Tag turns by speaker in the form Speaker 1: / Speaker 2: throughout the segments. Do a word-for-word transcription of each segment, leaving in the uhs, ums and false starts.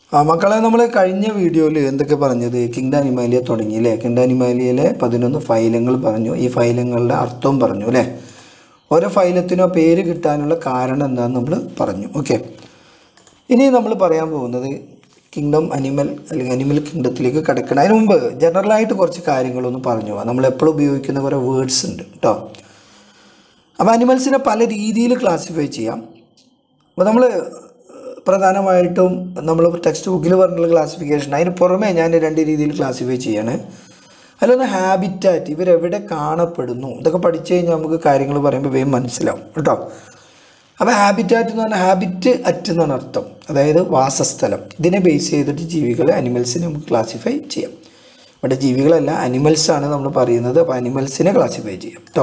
Speaker 1: ആ മക്കളെ, നമ്മൾ കഴിഞ്ഞ വീഡിയോയിൽ എന്തൊക്കെ പറഞ്ഞത്? കിങ്ഡം അനിമാലിയ തുടങ്ങി അല്ലേ? കിങ്ഡം അനിമാലിയയിലെ പതിനൊന്ന് ഫൈലങ്ങൾ പറഞ്ഞു. ഈ ഫൈലങ്ങളുടെ അർത്ഥവും പറഞ്ഞു അല്ലേ? ഓരോ ഫൈലത്തിനോ പേര് കിട്ടാനുള്ള കാരണം എന്താണെന്ന് നമ്മൾ പറഞ്ഞു. ഓക്കെ, ഇനി നമ്മൾ പറയാൻ പോകുന്നത് കിങ്ഡം അനിമൽ അല്ലെങ്കിൽ അനിമൽ കിങ്ഡത്തിലേക്ക് കിടക്കണം. അതിന് മുമ്പ് ജനറലായിട്ട് കുറച്ച് കാര്യങ്ങളൊന്നും പറഞ്ഞു പോവാം. നമ്മൾ എപ്പോഴും ഉപയോഗിക്കുന്ന കുറേ വേർഡ്സ് ഉണ്ട് കേട്ടോ. അപ്പോൾ അനിമൽസിനെ പല രീതിയിൽ ക്ലാസിഫൈ ചെയ്യാം. അപ്പോൾ നമ്മൾ പ്രധാനമായിട്ടും നമ്മൾ ടെക്സ്റ്റ് ബുക്കിൽ പറഞ്ഞുള്ള ക്ലാസിഫിക്കേഷൻ, അതിന് പുറമെ ഞാൻ രണ്ട് രീതിയിൽ ക്ലാസിഫൈ ചെയ്യാണ്. അതിലൊന്ന് ഹാബിറ്റാറ്റ്, ഇവരെവിടെ കാണപ്പെടുന്നു, ഇതൊക്കെ പഠിച്ചു കഴിഞ്ഞാൽ നമുക്ക് കാര്യങ്ങൾ പറയുമ്പോൾ വേഗം മനസ്സിലാവും കേട്ടോ. അപ്പോൾ ഹാബിറ്റാറ്റ് എന്ന് പറഞ്ഞാൽ ഹാബിറ്റ് അറ്റ് എന്നാണ് അർത്ഥം, അതായത് വാസസ്ഥലം. ഇതിനെ ബേസ് ചെയ്തിട്ട് ജീവികളെ അനിമൽസിനെ നമുക്ക് ക്ലാസിഫൈ ചെയ്യാം. ഇവിടെ ജീവികളല്ല, അനിമൽസാണ് നമ്മൾ പറയുന്നത്. അപ്പോൾ അനിമൽസിനെ ക്ലാസിഫൈ ചെയ്യാം കേട്ടോ.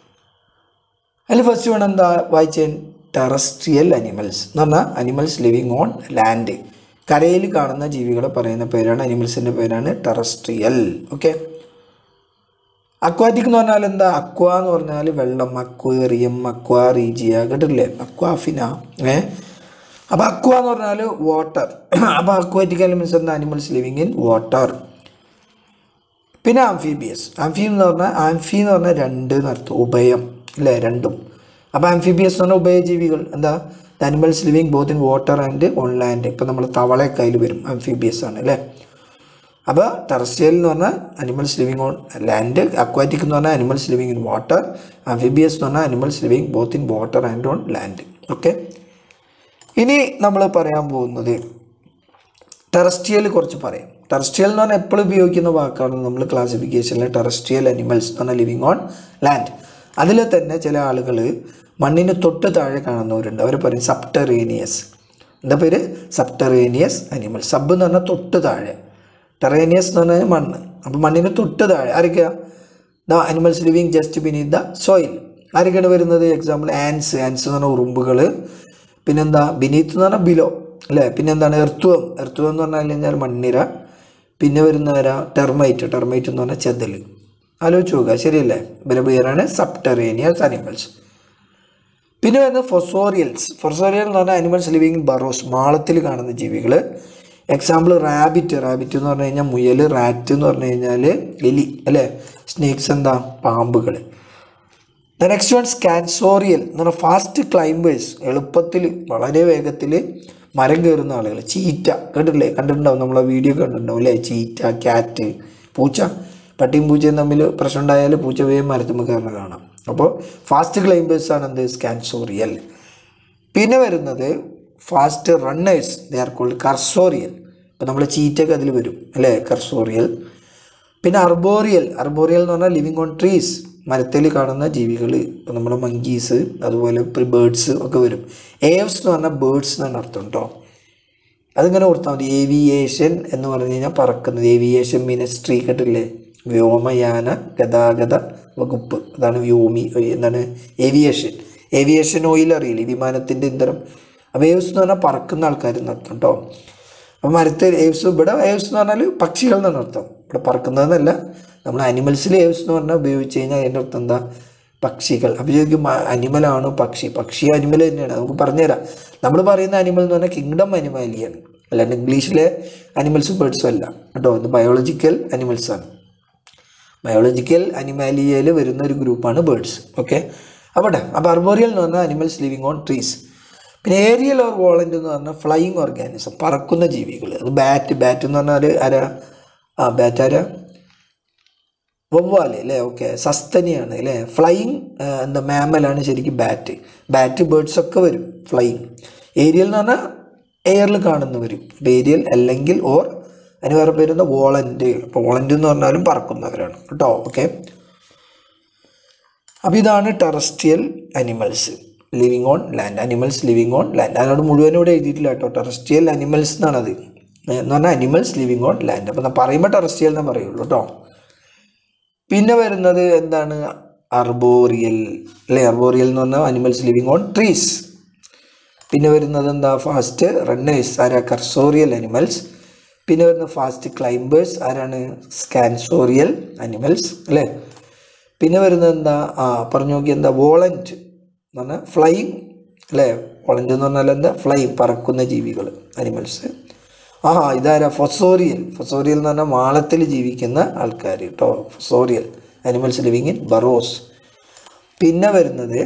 Speaker 1: അതിൽ ഫസ്റ്റ് വേണം എന്താ വായിച്ചേ? ടെറസ്ട്രിയൽ അനിമൽസ് എന്ന് പറഞ്ഞാൽ അനിമൽസ് ലിവിങ് ഓൺ ലാൻഡ്, കരയിൽ കാണുന്ന ജീവികളെ പറയുന്ന പേരാണ്, അനിമൽസിൻ്റെ പേരാണ് ടെറസ്ട്രിയൽ. ഓക്കെ. അക്വാറ്റിക് എന്ന് പറഞ്ഞാൽ എന്താ? അക്വ എന്ന് പറഞ്ഞാൽ വെള്ളം, അക്വേറിയം, അക്വാറീജിയ, കേട്ടില്ലേ? അക്വാഫിന. ഏ അപ്പോൾ അക്വ എന്ന് പറഞ്ഞാൽ വാട്ടർ. അപ്പോൾ അക്വാറ്റിക് അനിമൽസ് എന്താ? Animals living in water. പിന്നെ ആംഫീബിയസ്. ആംഫി എന്ന് പറഞ്ഞാൽ ആംഫി എന്ന് പറഞ്ഞാൽ രണ്ട് എന്നർത്ഥം, ഉഭയം അല്ലേ? രണ്ടും. അപ്പോൾ ആംഫിബിയസ് എന്ന് പറഞ്ഞാൽ ഉഭയജീവികൾ. എന്താ? The animals living both in water and on land. ഇപ്പോൾ നമ്മൾ തവളയൊക്കെ അതിൽ വരും, ആംഫിബിയസ് ആണ് അല്ലേ? അപ്പോൾ ടെറസ്ട്രിയൽ എന്ന് പറഞ്ഞാൽ animals living on land, aquatic എന്ന് പറഞ്ഞാൽ animals living in water, amphibious എന്ന് പറഞ്ഞാൽ animals living both in water and on land. Okay. ഇനി നമ്മൾ പറയാൻ പോകുന്നത് ടെറസ്ട്രിയൽ കുറച്ച് പറയാം. ടെറസ്ട്രിയൽ എന്ന് പറഞ്ഞാൽ എപ്പോഴും ഉപയോഗിക്കുന്ന വാക്കാണ് നമ്മൾ ക്ലാസിഫിക്കേഷനിൽ. ടെറസ്ട്രിയൽ അനിമൽസ് എന്ന് പറഞ്ഞാൽ ലിവിങ് ഓൺ ലാൻഡ്. അതിൽ തന്നെ ചില ആളുകൾ മണ്ണിന് തൊട്ട് താഴെ കാണുന്നവരുണ്ട്, അവർ പറയും സബ്ടെറേനിയസ്. എന്താ പേര്? സബ്ടെറേനിയസ് അനിമൽ. സബ് എന്ന് പറഞ്ഞാൽ തൊട്ട് താഴെ, ടെറേനിയസ് എന്ന് പറഞ്ഞാൽ മണ്ണ്. അപ്പോൾ മണ്ണിന് തൊട്ട് താഴെ ആരൊക്കെയാ? The animals living just beneath the soil. ആരൊക്കെയാണ് വരുന്നത്? എക്സാമ്പിൾ ആൻസ്. ആൻസ് എന്ന് പറഞ്ഞാൽ ഉറുമ്പുകൾ. പിന്നെന്താ? ബിനീത്ത് എന്ന് പറഞ്ഞാൽ ബിലോ അല്ലേ? പിന്നെന്താണ്? എർത്തുവം. എർത്തുവം എന്ന് പറഞ്ഞാൽ കഴിഞ്ഞാൽ മണ്ണിര. പിന്നെ വരുന്നവരാ ടെർമൈറ്റ്. ടെർമൈറ്റ് എന്ന് പറഞ്ഞാൽ ചെതൽ. ആലോചിച്ച് നോക്കുക, ശരിയല്ലേ? ഇവരുടെ പേരാണ് സബ്ടെറേനിയസ് അനിമൽസ്. പിന്നെ വരുന്നത് ഫൊസോറിയൽസ്. ഫൊസോറിയൽ എന്ന് പറഞ്ഞാൽ അനിമൽസ് ലിവിങ് ഇൻ ബറോസ്, മാളത്തിൽ കാണുന്ന ജീവികൾ. Example rabbit. റാബിറ്റ് എന്ന് പറഞ്ഞു കഴിഞ്ഞാൽ മുയൽ. റാറ്റ് എന്ന് പറഞ്ഞു കഴിഞ്ഞാൽ എലി അല്ലേ? സ്നേക്സ് എന്താ? പാമ്പുകൾ. ദ നെക്സ്റ്റ് വൺ സ്കാൻസോറിയൽ എന്ന് പറഞ്ഞാൽ ഫാസ്റ്റ് ക്ലൈംബേഴ്സ്, എളുപ്പത്തിൽ വളരെ വേഗത്തിൽ മരം കയറുന്ന ആളുകൾ. ചീറ്റ കേട്ടിട്ടില്ലേ? കണ്ടിട്ടുണ്ടാവും, നമ്മളെ വീഡിയോ കണ്ടിട്ടുണ്ടാവും അല്ലേ? ചീറ്റ, ക്യാറ്റ്, പൂച്ച. പട്ടിയും പൂച്ചയും തമ്മിൽ പ്രശ്നം ഉണ്ടായാൽ പൂച്ച വേഗം മരത്തുമ്പോൾ കയറുന്ന കാണാം. അപ്പോൾ ഫാസ്റ്റ് ക്ലൈംബേഴ്സാണ് എന്ത്? സ്കാൻസോറിയൽ. പിന്നെ വരുന്നത് fast runners, they are called cursorial. ഇപ്പോൾ നമ്മൾ ചീറ്റൊക്കെ അതിൽ വരും അല്ലേ? കർസോറിയൽ. പിന്നെ അർബോറിയൽ. അർബോറിയൽ എന്ന് പറഞ്ഞാൽ ലിവിങ് ഓൺ ട്രീസ്, മരത്തിൽ കാണുന്ന ജീവികൾ. ഇപ്പോൾ നമ്മുടെ മങ്കീസ്, അതുപോലെ ബേർഡ്സ് ഒക്കെ വരും. ഏവ്സ് എന്ന് പറഞ്ഞാൽ ബേർഡ്സ് എന്നാണ് അർത്ഥം കേട്ടോ. അതിങ്ങനെ ഓർത്താൽ മതി. ഏവിയേഷൻ എന്ന് പറഞ്ഞു കഴിഞ്ഞാൽ പറക്കുന്നത്. ഏവിയേഷൻ മിനിസ്ട്രി കേട്ടില്ലേ? വ്യോമയാന ഗതാഗത വകുപ്പ്, അതാണ് വ്യോമി. എന്താണ്? ഏവിയേഷൻ. ഏവിയേഷൻ ഓയിൽ അറിയില്ലേ? വിമാനത്തിൻ്റെ ഇന്ധനം. അപ്പോൾ ഏവ്സ് എന്ന് പറഞ്ഞാൽ പറക്കുന്ന ആൾക്കാർ എന്നർത്ഥം കേട്ടോ. അപ്പോൾ മരത്തിൽ ഏവ്സ്, ഇവിടെ ഏവ്സ് എന്ന് പറഞ്ഞാൽ പക്ഷികൾ എന്നാണ് അർത്ഥം. ഇവിടെ പറക്കുന്നതെന്നല്ല. നമ്മൾ അനിമൽസിൽ ഏവ്സ് എന്ന് പറഞ്ഞാൽ ഉപയോഗിച്ച് കഴിഞ്ഞാൽ അതിൻ്റെ അർത്ഥം എന്താ? പക്ഷികൾ. അപ്പോൾ ചോദിക്കും അനിമലാണോ പക്ഷി? പക്ഷി അനിമൽ തന്നെയാണ്, നമുക്ക് പറഞ്ഞുതരാം. നമ്മൾ പറയുന്ന അനിമൽ എന്ന് പറഞ്ഞാൽ കിങ്ഡം അനിമാലിയാണ്, അല്ലാണ്ട് ഇംഗ്ലീഷിലെ അനിമൽസും ബേർഡ്സും അല്ല കേട്ടോ. ഇത് ബയോളജിക്കൽ അനിമൽസാണ്. ബയോളജിക്കൽ അനിമാലിയയിൽ വരുന്ന ഒരു ഗ്രൂപ്പാണ് ബേർഡ്സ്. ഓക്കെ. അവിടെ അപ്പോൾ അർബോറിയൽ എന്ന് പറഞ്ഞാൽ അനിമൽസ് ലിവിങ് ഓൺ ട്രീസ്. പിന്നെ ഏരിയൽ ഓർ വോളൻ്റ് എന്ന് പറഞ്ഞാൽ ഫ്ലൈയിങ് ഓർഗാനിസം, പറക്കുന്ന ജീവികൾ. അത് ബാറ്റ്. ബാറ്റ് എന്ന് പറഞ്ഞാൽ ആരാ? ആ ബാറ്റ് ആരാ? വവ്വാല് അല്ലേ? ഓക്കെ. സസ്തനിയാണ് അല്ലേ? ഫ്ലൈയിങ് എന്താ മാമലാണ് ശരിക്കും ബാറ്റ്. ബാറ്റ് ബേർഡ്സൊക്കെ വരും ഫ്ലൈയിങ്. ഏരിയൽ എന്ന് പറഞ്ഞാൽ എയറിൽ കാണുന്നവരും. ഏരിയൽ അല്ലെങ്കിൽ ഓർ അതിന് വേറെ പേരെന്താ? വോളൻ്റ്. അപ്പോൾ വോളൻ്റ് എന്ന് പറഞ്ഞാലും പറക്കുന്നവരാണ് കേട്ടോ. ഓക്കെ. അപ്പോൾ ഇതാണ് terrestrial animals living on land, animals living on land. അതിനോട് മുഴുവനും ഇവിടെ എഴുതിയിട്ടില്ല കേട്ടോ. ടെറസ്ട്രിയൽ അനിമൽസ് എന്നാണത് എന്ന് പറഞ്ഞാൽ അനിമൽസ് ലിവിങ് ഓൺ ലാൻഡ്. അപ്പോൾ പറയുമ്പോൾ ടെറസ്ട്രിയൽ എന്നേ പറയുള്ളൂ കേട്ടോ. പിന്നെ വരുന്നത് എന്താണ്? അർബോറിയൽ അല്ലേ? അർബോറിയൽ എന്ന് പറഞ്ഞാൽ അനിമൽസ് ലിവിങ് ഓൺ ട്രീസ്. പിന്നെ വരുന്നത് എന്താ? ഫാസ്റ്റ് റണ്ണേഴ്സ്, ആരാ? Cursorial animals. പിന്നെ വരുന്ന ഫാസ്റ്റ് ക്ലൈംബേഴ്സ്, ആരാണ്? സ്കാൻസോറിയൽ അനിമൽസ് അല്ലേ? പിന്നെ വരുന്നത് എന്താ? ആ പറഞ്ഞു നോക്കി, എന്താ? വോളൻ്റ് എന്ന് പറഞ്ഞാൽ ഫ്ലൈയിങ് അല്ലേ? വോളൻ്റ് എന്ന് പറഞ്ഞാൽ എന്താ? ഫ്ലൈ, പറക്കുന്ന ജീവികൾ, അനിമൽസ്. ആ ഇതാരാ? ഫൊസോറിയൽ. ഫൊസോറിയൽ എന്ന് പറഞ്ഞാൽ മാളത്തിൽ ജീവിക്കുന്ന ആൾക്കാർ കേട്ടോ. Fossorial animals living in burrows. പിന്നെ വരുന്നത്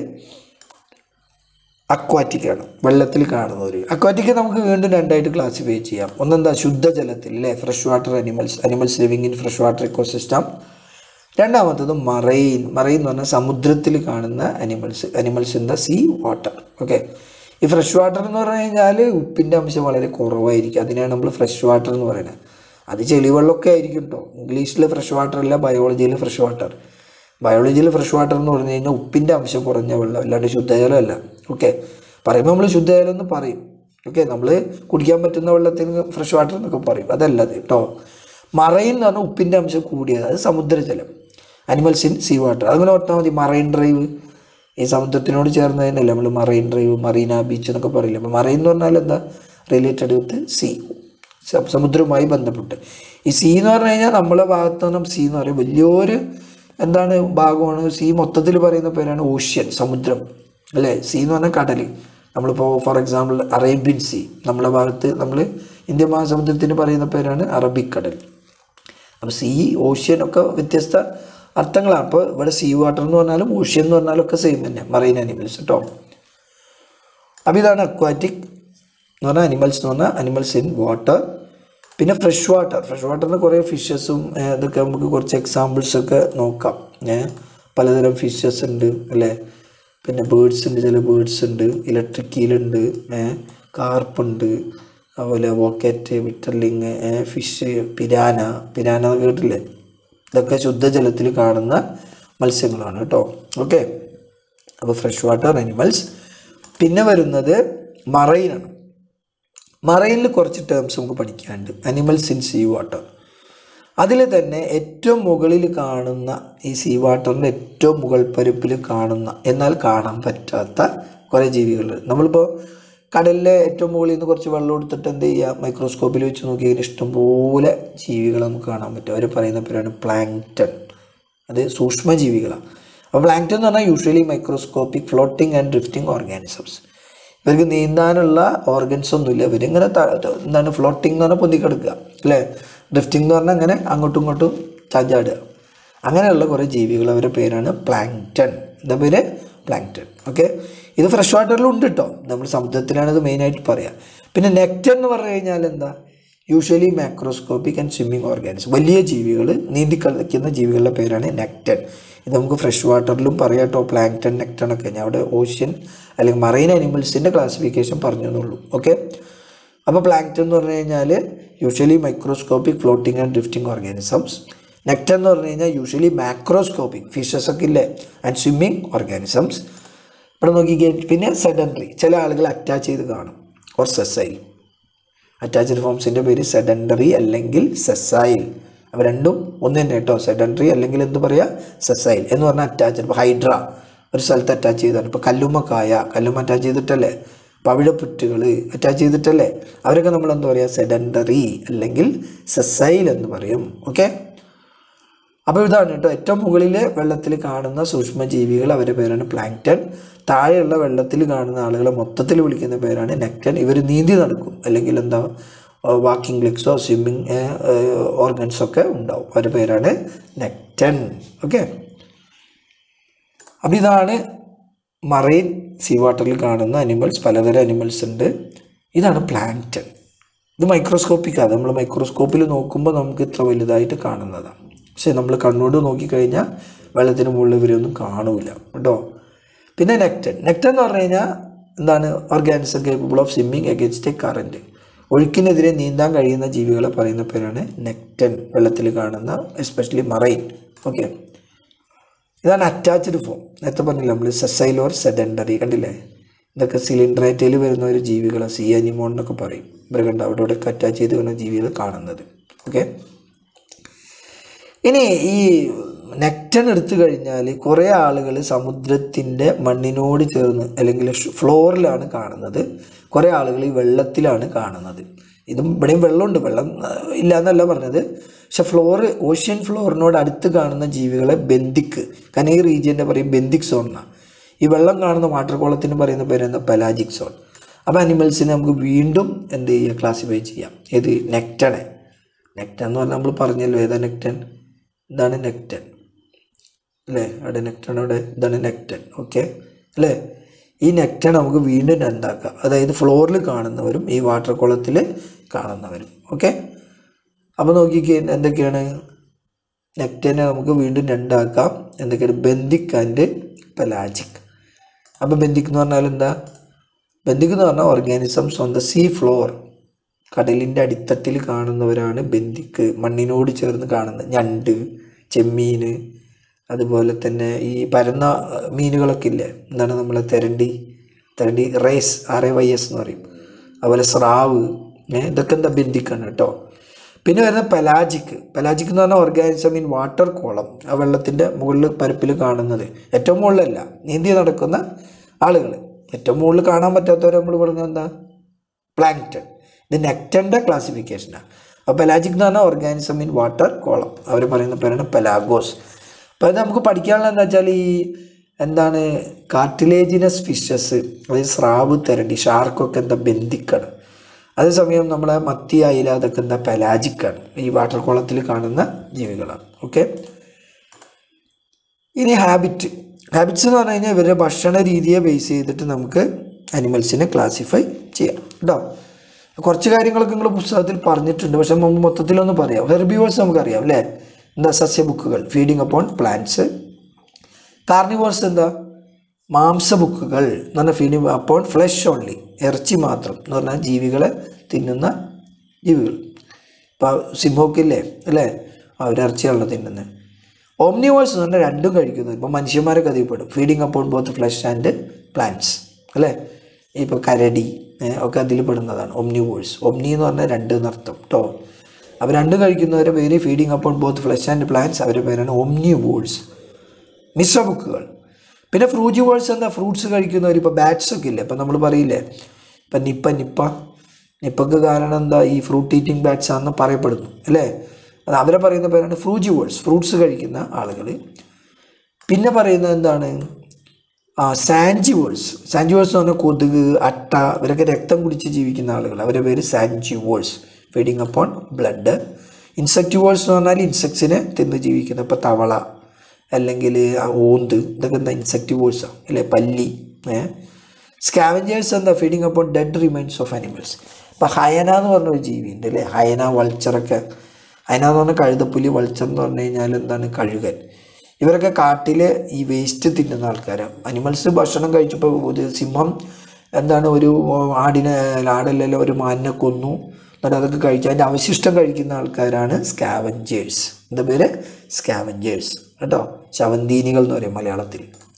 Speaker 1: അക്വാറ്റിക് ആണ്, വെള്ളത്തിൽ കാണുന്നവർ. അക്വാറ്റിക് നമുക്ക് വീണ്ടും രണ്ടായിട്ട് ക്ലാസിഫൈ ചെയ്യാം. ഒന്നെന്താ? ശുദ്ധജലത്തിൽ അല്ലേ, fresh water animals, animals living in fresh water ecosystem. രണ്ടാമത്തത് മറൈൻ. മറൈൻ എന്ന് പറഞ്ഞാൽ സമുദ്രത്തിൽ കാണുന്ന animals, animals in the sea water. Okay. ഈ ഫ്രഷ് വാട്ടർ എന്ന് പറഞ്ഞു കഴിഞ്ഞാൽ ഉപ്പിൻ്റെ അംശം വളരെ കുറവായിരിക്കും, അതിനാണ് നമ്മൾ ഫ്രഷ് വാട്ടർ എന്ന് പറയുന്നത്. അത് ചെളിവെള്ളമൊക്കെ ആയിരിക്കും കേട്ടോ. ഇംഗ്ലീഷിൽ ഫ്രഷ് വാട്ടർ അല്ല, ബയോളജിയിൽ ഫ്രഷ് വാട്ടർ. ബയോളജിയിൽ ഫ്രഷ് വാട്ടർ എന്ന് പറഞ്ഞു കഴിഞ്ഞാൽ ഉപ്പിൻ്റെ അംശം കുറഞ്ഞ വെള്ളം, അല്ലാണ്ട് ശുദ്ധജലമല്ല. ഓക്കെ. പറയുമ്പോൾ നമ്മൾ ശുദ്ധജലം എന്ന് പറയും. ഓക്കെ. നമ്മൾ കുടിക്കാൻ പറ്റുന്ന വെള്ളത്തിന് ഫ്രഷ് വാട്ടർ എന്നൊക്കെ പറയും, അതല്ലത് കേട്ടോ. മറൈൻ എന്ന് പറഞ്ഞാൽ ഉപ്പിൻ്റെ അംശം കൂടിയത്, അത് സമുദ്രജലം, അനിമൽസ് ഇൻ സീ വാട്ടർ. അങ്ങനെ ഓർത്താൽ മതി. മറൈൻ ഡ്രൈവ് ഈ സമുദ്രത്തിനോട് ചേർന്നതിനല്ലേ നമ്മൾ മറൈൻ ഡ്രൈവ്, മറീന ബീച്ച് എന്നൊക്കെ പറയില്ല. അപ്പോൾ മറൈൻ എന്ന് പറഞ്ഞാൽ എന്താ? റിലേറ്റഡ് വിത്ത് സീ, സമുദ്രവുമായി ബന്ധപ്പെട്ട്. ഈ സീ എന്ന് പറഞ്ഞു കഴിഞ്ഞാൽ നമ്മളെ ഭാഗത്ത് നിന്ന് സീ എന്ന് പറയും വലിയൊരു എന്താണ് ഭാഗമാണ്. സീ മൊത്തത്തിൽ പറയുന്ന പേരാണ് ഓഷ്യൻ, സമുദ്രം അല്ലേ. സീ എന്ന് പറഞ്ഞാൽ കടൽ. നമ്മളിപ്പോൾ ഫോർ എക്സാമ്പിൾ അറേബ്യൻ സീ, നമ്മളെ ഭാഗത്ത് നമ്മൾ ഇന്ത്യൻ മഹാസമുദ്രത്തിന് പറയുന്ന പേരാണ് അറബിക്കടൽ. അപ്പോൾ സീ, ഓഷ്യൻ ഒക്കെ വ്യത്യസ്ത അർത്ഥങ്ങളാണ്. അപ്പോൾ ഇവിടെ സീ വാട്ടർ എന്ന് പറഞ്ഞാലും ഓഷ്യൻ എന്ന് പറഞ്ഞാലും ഒക്കെ സെയിം തന്നെ, മറൈൻ അനിമൽസ് കേട്ടോ. അപ്പോൾ ഇതാണ് അക്വാറ്റിക് എന്ന് പറഞ്ഞാൽ അനിമൽസ് എന്ന് പറഞ്ഞാൽ അനിമൽസ് ഇൻ വാട്ടർ. പിന്നെ ഫ്രഷ് വാട്ടർ. ഫ്രഷ് വാട്ടറിന് കുറേ ഫിഷസും ഇതൊക്കെ നമുക്ക് കുറച്ച് എക്സാമ്പിൾസൊക്കെ നോക്കാം. പലതരം ഫിഷസ് ഉണ്ട് അല്ലേ. പിന്നെ ബേഡ്സ് ഉണ്ട്, ചില ബേഡ്സ് ഉണ്ട്, ഇലക്ട്രിക് ഈലുണ്ട്, കാർപ്പുണ്ട്, അതുപോലെ വോക്കറ്റ്, വിറ്റർലിങ്, ഫിഷ്, പിരാന. പിരാന കേട്ടില്ലേ? ഇതൊക്കെ ശുദ്ധജലത്തിൽ കാണുന്ന മത്സ്യങ്ങളാണ് കേട്ടോ. ഓക്കെ. അപ്പോൾ ഫ്രഷ് വാട്ടർ അനിമൽസ്. പിന്നെ വരുന്നത് മറൈനാണ്. മറൈനിൽ കുറച്ച് ടേംസ് നമുക്ക് പഠിക്കാനുണ്ട്. Animals in sea water. അതിൽ തന്നെ ഏറ്റവും മുകളിൽ കാണുന്ന ഈ സീ വാട്ടറിൻ്റെ ഏറ്റവും മുകൾ പരപ്പിൽ കാണുന്ന എന്നാൽ കാണാൻ പറ്റാത്ത കുറേ ജീവികൾ. നമ്മളിപ്പോൾ കടലിലെ ഏറ്റവും മുകളിൽ നിന്ന് കുറച്ച് വെള്ളം എടുത്തിട്ട് എന്ത് ചെയ്യുക, മൈക്രോസ്കോപ്പിൽ വെച്ച് നോക്കിയതിന് ഇഷ്ടംപോലെ ജീവികൾ നമുക്ക് കാണാൻ പറ്റും. അവർ പറയുന്ന പേരാണ് പ്ലാങ്ക്ടൺ. അത് സൂക്ഷ്മജീവികളാണ്. അപ്പോൾ പ്ലാങ്ക്ടൺ എന്ന് പറഞ്ഞാൽ usually microscopic floating and drifting organisms. ഇവർക്ക് നീന്താനുള്ള ഓർഗൻസ് ഒന്നുമില്ല. ഇവരിങ്ങനെ എന്താണ് ഫ്ലോട്ടിംഗ് എന്ന് പറഞ്ഞാൽ പൊന്തിക്കെടുക്കുക അല്ലേ. ഡ്രിഫ്റ്റിംഗ് എന്ന് പറഞ്ഞാൽ അങ്ങനെ അങ്ങോട്ടും ഇങ്ങോട്ടും ചാഞ്ചാടുക. അങ്ങനെയുള്ള കുറേ ജീവികൾ, അവരുടെ പേരാണ് പ്ലാങ്ക്ടൺ. എന്താ പേര്? പ്ലാങ്ക്ടൺ. ഓക്കെ. ഇത് ഫ്രഷ് വാട്ടറിലും ഉണ്ട് കേട്ടോ. നമ്മൾ സമുദ്രത്തിലാണ് ഇത് മെയിനായിട്ട് പറയുക. പിന്നെ നെക്ടൺ എന്ന് പറഞ്ഞു കഴിഞ്ഞാൽ എന്താ? Usually macroscopic and swimming organism. വലിയ ജീവികൾ, നീന്തി കളിക്കുന്ന ജീവികളുടെ പേരാണ് നെക്ടൺ. ഇത് നമുക്ക് ഫ്രഷ് വാട്ടറിലും പറയാം കേട്ടോ. പ്ലാങ്ക്ടൺ, നെക്ടൺ ഒക്കെ. ഞാൻ അവിടെ ഓഷ്യൻ അല്ലെങ്കിൽ മറൈൻ അനിമൽസിൻ്റെ ക്ലാസിഫിക്കേഷൻ പറഞ്ഞു എന്നുള്ളൂ. ഓക്കെ. അപ്പോൾ പ്ലാങ്ക്ടൺ എന്ന് പറഞ്ഞു കഴിഞ്ഞാൽ usually microscopic floating and drifting organisms. Nekton എന്ന് പറഞ്ഞു കഴിഞ്ഞാൽ യൂഷ്വലി മാക്രോസ്കോപ്പിക് ഫിഷസ് ഒക്കെ ഇല്ലേ, ആൻഡ് സ്വിമ്മിങ് ഓർഗാനിസംസ്. ഇവിടെ നോക്കിക്കേ. പിന്നെ സെഡൻഡറി, ചില ആളുകൾ അറ്റാച്ച് ചെയ്ത് കാണും, ഓർ സെസൈൽ. അറ്റാച്ച്ഡ് ഫോംസിൻ്റെ പേര് സെഡൻഡറി അല്ലെങ്കിൽ സെസൈൽ. അപ്പോൾ രണ്ടും ഒന്ന് തന്നെ കേട്ടോ. സെഡൻഡറി അല്ലെങ്കിൽ എന്ത് പറയുക, സെസൈൽ എന്ന് പറഞ്ഞാൽ അറ്റാച്ച്ഡ്. ഇപ്പോൾ ഹൈഡ്ര ഒരു സ്ഥലത്ത് അറ്റാച്ച് ചെയ്താണ്. ഇപ്പോൾ കല്ലുമ്മക്കായ, കല്ലുമ്മ അറ്റാച്ച് ചെയ്തിട്ടല്ലേ. പവിഴപ്പുറ്റുകൾ അറ്റാച്ച് ചെയ്തിട്ടല്ലേ. അവരൊക്കെ നമ്മൾ എന്താ പറയുക, സെഡൻഡറി അല്ലെങ്കിൽ സെസൈൽ എന്ന് പറയും. ഓക്കെ. അപ്പോൾ ഇതാണ് കേട്ടോ ഏറ്റവും മുകളിൽ വെള്ളത്തിൽ കാണുന്ന സൂക്ഷ്മജീവികൾ, അവരുടെ പേരാണ് പ്ലാങ്ക്ടൺ. താഴെയുള്ള വെള്ളത്തിൽ കാണുന്ന ആളുകളെ മൊത്തത്തിൽ വിളിക്കുന്ന പേരാണ് നെക്ടൺ. ഇവർ നീന്തി നടക്കും അല്ലെങ്കിൽ എന്താ വാക്കിംഗ് ലെഗ്സോ സ്വിമ്മിങ് ഓർഗൻസൊക്കെ ഉണ്ടാവും. അവരുടെ പേരാണ് നെക്ടൺ. ഓക്കെ. അപ്പോൾ ഇതാണ് മറൈൻ സീ വാട്ടറിൽ കാണുന്ന അനിമൽസ്. പലതരം അനിമൽസ് ഉണ്ട്. ഇതാണ് പ്ലാങ്ക്ടൺ. ഇത് മൈക്രോസ്കോപ്പിക്കാണ്. നമ്മൾ മൈക്രോസ്കോപ്പിൽ നോക്കുമ്പോൾ നമുക്ക് ഇത്ര വലുതായിട്ട് കാണുന്നതാണ്. പക്ഷേ നമ്മൾ കണ്ണോട് നോക്കിക്കഴിഞ്ഞാൽ വെള്ളത്തിന് മുകളിൽ ഇവരൊന്നും കാണൂല കേട്ടോ. പിന്നെ നെക്ടൺ. നെക്ടൺ എന്ന് പറഞ്ഞു കഴിഞ്ഞാൽ എന്താണ്? Organism capable of swimming against a current. ഒഴുക്കിനെതിരെ നീന്താൻ കഴിയുന്ന ജീവികളെ പറയുന്ന പേരാണ് നെക്ടൺ, വെള്ളത്തിൽ കാണുന്ന എസ്പെഷ്യലി മറൈൻ. ഓക്കെ. ഇതാണ് അറ്റാച്ച്ഡ് ഫോം. നേരത്തെ പറഞ്ഞില്ല നമ്മൾ സെസൈൽ ഓർ സെഡൻഡറി. കണ്ടില്ലേ? ഇതൊക്കെ സിലിണ്ടറേറ്റയിൽ വരുന്ന ഒരു ജീവികളെ സീ അനിമോൺ എന്നൊക്കെ പറയും. ഇവരെ കണ്ട അവിടെ ഇവിടെയൊക്കെ അറ്റാച്ച് ചെയ്ത് വരുന്ന ജീവികൾ കാണുന്നത്. ഓക്കെ. ഇനി ഈ നെക്ടൺ എടുത്തു കഴിഞ്ഞാൽ കുറേ ആളുകൾ സമുദ്രത്തിൻ്റെ മണ്ണിനോട് ചേർന്ന് അല്ലെങ്കിൽ ഫ്ലോറിലാണ് കാണുന്നത്. കുറേ ആളുകൾ ഈ വെള്ളത്തിലാണ് കാണുന്നത്. ഇതും ഇവിടെയും വെള്ളമുണ്ട്, വെള്ളം ഇല്ല എന്നല്ല പറഞ്ഞത്. പക്ഷെ ഫ്ലോറ്, ഓഷ്യൻ ഫ്ലോറിനോട് അടുത്ത് കാണുന്ന ജീവികളെ ബെന്തിക്, കാരണം ഈ റീജിയൻ്റെ പറയും ബെന്തിക് സോൺ എന്നാണ്. ഈ വെള്ളം കാണുന്ന വാട്ടർ കോളത്തിന് പറയുന്ന പേരെന്താ? Pelagic zone. അപ്പോൾ അനിമൽസിനെ നമുക്ക് വീണ്ടും എന്ത് ചെയ്യുക, ക്ലാസിഫൈ ചെയ്യാം. ഏത്? നെക്ടനെ. നെക്ടൻ എന്ന് പറഞ്ഞാൽ നമ്മൾ പറഞ്ഞല്ലോ, ഏതാ നെക്ടൻ? ഇതാണ് നെക്ടൻ അല്ലേ? അവിടെ നെക്ടൻ, അവിടെ ഇതാണ് നെക്ടൻ. ഓക്കെ അല്ലേ? ഈ നെക്ടൻ നമുക്ക് വീണ്ടും രണ്ടാക്കാം. അതായത് ഫ്ലോറിൽ കാണുന്നവരും ഈ വാട്ടർ കുളത്തിൽ കാണുന്നവരും. ഓക്കെ, അപ്പോൾ നോക്കിക്കേ എന്തൊക്കെയാണ് നെക്ടനെ നമുക്ക് വീണ്ടും രണ്ടാക്കാം. എന്തൊക്കെയാണ്? Benthic and pelagic. അപ്പോൾ ബെന്തിക് എന്ന് പറഞ്ഞാൽ എന്താ? ബെന്തിക് എന്ന് പറഞ്ഞാൽ organisms on the sea floor, കടലിൻ്റെ അടിത്തട്ടിൽ കാണുന്നവരാണ് ബെന്തിക്. മണ്ണിനോട് ചേർന്ന് കാണുന്ന ഞണ്ട്, ചെമ്മീൻ, അതുപോലെ തന്നെ ഈ പരന്ന മീനുകളൊക്കെ ഇല്ലേ, എന്താണ് നമ്മളെ തെരണ്ടി, തെരണ്ടി rays, R A Y S എന്ന് പറയും. അതുപോലെ സ്രാവ്, ഇതൊക്കെ എന്താ? ബെന്തിക്കാണ് കേട്ടോ. പിന്നെ വരുന്ന പെലാജിക്. പെലാജിക് എന്ന് പറഞ്ഞാൽ ഓർഗാനിസം ഇൻ വാട്ടർ കോളം, ആ വെള്ളത്തിൻ്റെ മുകളിൽ പരപ്പിൽ കാണുന്നത്. ഏറ്റവും മുകളിലല്ല, നീന്തി നടക്കുന്ന ആളുകൾ. ഏറ്റവും മുകളിൽ കാണാൻ പറ്റാത്തവരെ നമ്മൾ പറഞ്ഞാൽ എന്താ? പ്ലാങ്ക്ടൺ. ഇത് നെക്ടൻ്റെ ക്ലാസിഫിക്കേഷനാണ്. അപ്പോൾ പെലാജിക് എന്ന് പറഞ്ഞാൽ ഓർഗാനിസം ഇൻ വാട്ടർ കോളം, അവർ പറയുന്ന പേരാണ് പെലാഗോസ്. അപ്പോൾ അത് നമുക്ക് പഠിക്കാനുള്ള എന്താ വെച്ചാൽ ഈ എന്താണ് കാർട്ടിലേജിനസ് ഫിഷസ്, അതായത് സ്രാവ്, തെരണ്ടി, ഷാർക്കൊക്കെ എന്താ? ബെന്തിക്കാണ്. അതേസമയം നമ്മളെ മത്തി, അയില അതൊക്കെ എന്താ? പെലാജിക്കാണ്. ഈ വാട്ടർ കോളത്തിൽ കാണുന്ന ജീവികളാണ്. ഓക്കെ, ഇനി ഹാബിറ്റ്. ഹാബിറ്റ്സ് എന്ന് പറഞ്ഞു കഴിഞ്ഞാൽ ഇവരുടെ ഭക്ഷണ രീതിയെ ബേസ് ചെയ്തിട്ട് നമുക്ക് അനിമൽസിനെ ക്ലാസിഫൈ ചെയ്യാം കേട്ടോ. കുറച്ച് കാര്യങ്ങളൊക്കെ നിങ്ങൾ പുസ്തകത്തിൽ പറഞ്ഞിട്ടുണ്ട്, പക്ഷെ നമുക്ക് മൊത്തത്തിലൊന്ന് പറയാം. ഹെർബിവോഴ്സ് നമുക്കറിയാം അല്ലേ? എന്താ? സസ്യബുക്കുകൾ, ഫീഡിങ് അപ്പോൺ പ്ലാന്റ്സ്. കാർണിവോഴ്സ് എന്താ? മാംസബുക്കുകൾ എന്ന് പറഞ്ഞാൽ ഫീഡിങ് അപ്പോൺ ഫ്ലഷ് ഓൺലി, ഇറച്ചി മാത്രം എന്ന് പറഞ്ഞാൽ ജീവികളെ തിന്നുന്ന ജീവികൾ. ഇപ്പോൾ സിംഹമൊക്കെ അല്ലേ, അവർ ഇറച്ചിയാണല്ലോ തിന്നുന്നത്. ഓംനിവേഴ്സ് എന്ന് പറഞ്ഞാൽ രണ്ടും കഴിക്കുന്നത്. ഇപ്പോൾ മനുഷ്യന്മാരൊക്കെ അതിൽപ്പെടും, feeding upon both flesh and plants അല്ലേ. ഇപ്പോൾ കരടി ഒക്കെ അതിൽ പെടുന്നതാണ് ഓംനിവേഴ്സ്. ഓംനി എന്ന് പറഞ്ഞാൽ രണ്ട് എന്നർത്ഥം കേട്ടോ. അപ്പോൾ രണ്ടും കഴിക്കുന്നവരെ പേര് feeding upon both flesh and plants, അവരുടെ പേരാണ് ഓംനിവേഴ്സ്. മിശ്ര ബുക്കുകൾ. പിന്നെ ഫ്രൂജിവേഴ്സ് എന്താ? ഫ്രൂട്ട്സ് കഴിക്കുന്നവർ. ഇപ്പോൾ ബാറ്റ്സ് ഒക്കെ ഇല്ലേ, ഇപ്പം നമ്മൾ പറയില്ലേ, ഇപ്പം നിപ്പ നിപ്പ നിപ്പക്ക് കാരണം എന്താ? ഈ ഫ്രൂട്ട് ഈറ്റിംഗ് ബാറ്റ്സ് ആണെന്ന് പറയപ്പെടുന്നു അല്ലേ. അത് അവരെ പറയുന്ന പേരാണ് ഫ്രൂജിവേഴ്സ്, ഫ്രൂട്ട്സ് കഴിക്കുന്ന ആളുകൾ. പിന്നെ പറയുന്നത് എന്താണ്? ആ സാൻജിവേഴ്സ്. സാൻജിവേഴ്സ് എന്ന് പറഞ്ഞാൽ കൊതുക്, അട്ട, ഇവരൊക്കെ രക്തം കുടിച്ച് ജീവിക്കുന്ന ആളുകൾ, അവരുടെ പേര് sanguivores, feeding upon blood. Insectivores എന്ന് പറഞ്ഞാൽ ഇൻസെക്ട്സിനെ തിന്ന് ജീവിക്കുന്ന, ഇപ്പോൾ തവള അല്ലെങ്കിൽ ഓന്ത്, ഇതൊക്കെ എന്താ? ഇൻസെക്റ്റിവേഴ്സാണ് അല്ലേ. പല്ലി. സ്കാവഞ്ചേഴ്സ് എന്താ? Feeding upon dead remains of animals. ഇപ്പോൾ ഹയന എന്ന് പറഞ്ഞൊരു ജീവി ഉണ്ട് അല്ലേ, ഹയന, വൾച്ചറൊക്കെ. ഹയന എന്ന് പറഞ്ഞാൽ കഴുതപ്പുലി, വൾച്ചർ എന്ന് പറഞ്ഞു കഴിഞ്ഞാൽ എന്താണ്? കഴുകൻ. ഇവരൊക്കെ കാട്ടിൽ ഈ വേസ്റ്റ് തിന്നുന്ന ആൾക്കാരാണ്. അനിമൽസ് ഭക്ഷണം കഴിച്ചപ്പോൾ ഒരു സിംഹം എന്താണ് ഒരു ആടിനെ, ആടല്ലല്ലോ, ഒരു മാനിനെ കൊന്നു, എന്നിട്ട് അതൊക്കെ കഴിച്ച് അതിൻ്റെ അവശിഷ്ടം കഴിക്കുന്ന ആൾക്കാരാണ് സ്കാവഞ്ചേഴ്സ്. എന്താ പേര്? സ്കാവഞ്ചേഴ്സ് കേട്ടോ. ശവന്തീനികൾ എന്ന് പറയും മലയാളത്തിൽ.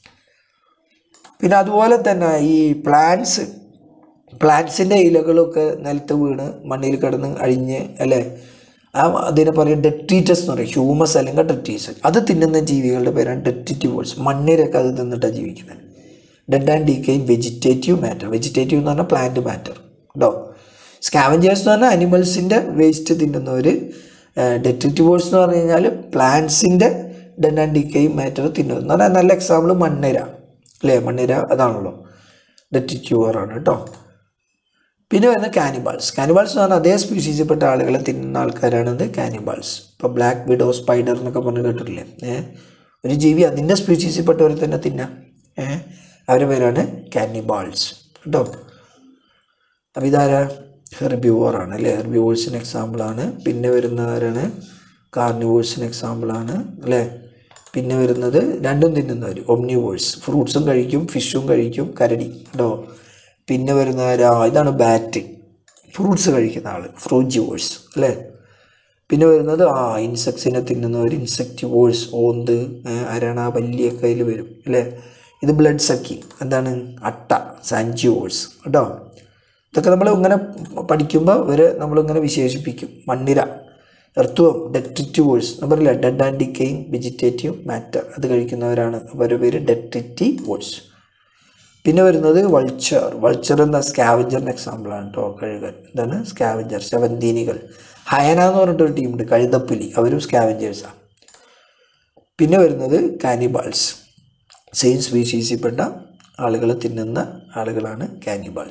Speaker 1: പിന്നെ അതുപോലെ തന്നെ ഈ പ്ലാന്റ്സ്, പ്ലാന്റ്സിൻ്റെ ഇലകളൊക്കെ നിലത്ത് വീണ് മണ്ണിൽ കിടന്ന് അഴിഞ്ഞ് അല്ലേ, ആ അതിനെ പറയും ഡെട്രീറ്റസ് എന്ന് പറയും. ഹ്യൂമസ് അല്ലെങ്കിൽ ഡെട്രീറ്റസ്, അത് തിന്നുന്ന ജീവികളുടെ പേരാണ് ഡെട്രിറ്റിവേഴ്സ്. മണ്ണിരൊക്കെ അത് തിന്നിട്ടാണ് ജീവിക്കുന്നത്. Dead and decaying vegetative matter. Vegetative എന്ന് പറഞ്ഞാൽ പ്ലാന്റ് മാറ്റർ കേട്ടോ. സ്കാവഞ്ചേഴ്സ് എന്ന് പറഞ്ഞാൽ അനിമൽസിൻ്റെ വേസ്റ്റ് തിന്നുന്നവർ. ഡെട്രിറ്റിവേഴ്സ് എന്ന് പറഞ്ഞു കഴിഞ്ഞാൽ പ്ലാന്റ്സിൻ്റെ ഡെഡ് ആൻഡ് ഡീക്കെയിൻ മാറ്റർ തിന്നുന്നത് എന്ന് പറഞ്ഞാൽ നല്ല എക്സാമ്പിൾ മണ്ണിര അല്ലേ. മണ്ണിര അതാണല്ലോ, ഡെട്രിറ്റിവറാണ് കേട്ടോ. പിന്നെ വരുന്ന കാനിബാൾസ്. കാനിബാൾസ് എന്ന് പറഞ്ഞാൽ അതേ സ്പീഷീസിൽപ്പെട്ട ആളുകളെ തിന്നുന്ന ആൾക്കാരാണത് കാനിബാൾസ്. ഇപ്പോൾ ബ്ലാക്ക് വിഡോ, സ്പൈഡർ എന്നൊക്കെ പറഞ്ഞ് കേട്ടിട്ടില്ലേ. ഏഹ് ഒരു ജീവി അതിൻ്റെ സ്പീഷീസിൽപ്പെട്ടവരെ തന്നെ തിന്നാം. ഏഹ് അവരുടെ പേരാണ് കാനിബാൾസ് കേട്ടോ. അപ്പോൾ ഇതാരാ? ഹെർബിവോറാണ് അല്ലേ. ഹെർബിവോഴ്സിന് എക്സാമ്പിളാണ്. പിന്നെ വരുന്നവരാണ് കാർണിവോഴ്സിന് എക്സാമ്പിളാണ് അല്ലേ. പിന്നെ വരുന്നത് രണ്ടും തിന്നുന്നവർ ഒംനിവോഴ്സ്, ഫ്രൂട്ട്സും കഴിക്കും ഫിഷും കഴിക്കും, കരടി കേട്ടോ. പിന്നെ വരുന്ന ഇതാണ് ബാറ്റ്, ഫ്രൂട്ട്സ് കഴിക്കുന്ന ആൾ, ഫ്രൂജിവോഴ്സ് അല്ലേ. പിന്നെ വരുന്നത് ആ ഇൻസെക്ട്സിനെ തിന്നുന്നവർ ഇൻസെക്റ്റിവോഴ്സ്, ഓന്ത്, അരണ, പല്ലിയൊക്കെ അതിൽ വരും അല്ലേ. ഇത് ബ്ലഡ് സക്കിങ് എന്താണ്? അട്ട, സാൻജിവോഴ്സ് കേട്ടോ. ഇതൊക്കെ നമ്മൾ ഇങ്ങനെ പഠിക്കുമ്പോൾ ഇവർ നമ്മളിങ്ങനെ വിശേഷിപ്പിക്കും. മണ്ണിര, എർത്തുവം, ഡെട്രിറ്റിവോഴ്സ് പറയില്ല, dead and decaying vegetative matter, അത് കഴിക്കുന്നവരാണ്, അവരുടെ പേര് ഡെട്രിറ്റിവോഴ്സ്. പിന്നെ വരുന്നത് വൾച്ചർ. വൾച്ചർ എന്താ? സ്കാവഞ്ചറിന് എക്സാമ്പിളാണ് കേട്ടോ. കഴുകൻ എന്താണ്? സ്കാവഞ്ചർ, ശവന്തീനികൾ. ഹയന എന്ന് പറഞ്ഞിട്ടൊരു ടീമുണ്ട്, കഴുതപ്പുലി, അവരും സ്കാവഞ്ചേഴ്സാണ്. പിന്നെ വരുന്നത് കാനിബാൾസ്, സെയിം സ്പീഷീസിൽപ്പെട്ട ആളുകളെ തിന്നുന്ന ആളുകളാണ് കാനിബാൾസ്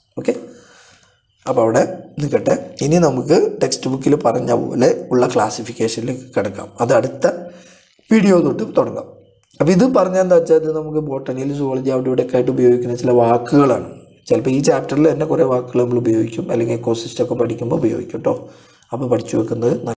Speaker 1: ഓക്കെ, അപ്പോൾ അവിടെ നിൽക്കട്ടെ. ഇനി നമുക്ക് ടെക്സ്റ്റ് ബുക്കിൽ പറഞ്ഞ പോലെ ഉള്ള ക്ലാസിഫിക്കേഷനിലേക്ക് കിടക്കാം. അത് അടുത്ത വീഡിയോ തൊട്ട് തുടങ്ങാം. അപ്പോൾ ഇത് പറഞ്ഞാൽ എന്താ വെച്ചാൽ, ഇത് നമുക്ക് ബോട്ടണിയിൽ സുവോളജി അവിടെ ഇവിടെ ഒക്കെ ആയിട്ട് ഉപയോഗിക്കുന്ന ചില വാക്കുകളാണ്. ചിലപ്പോൾ ഈ ചാപ്റ്ററിൽ തന്നെ കുറേ വാക്കുകൾ നമ്മൾ ഉപയോഗിക്കും, അല്ലെങ്കിൽ എക്കോസിസ്റ്റം ഒക്കെ പഠിക്കുമ്പോൾ ഉപയോഗിക്കും കേട്ടോ. അപ്പോൾ പഠിച്ചു വെക്കുന്നത്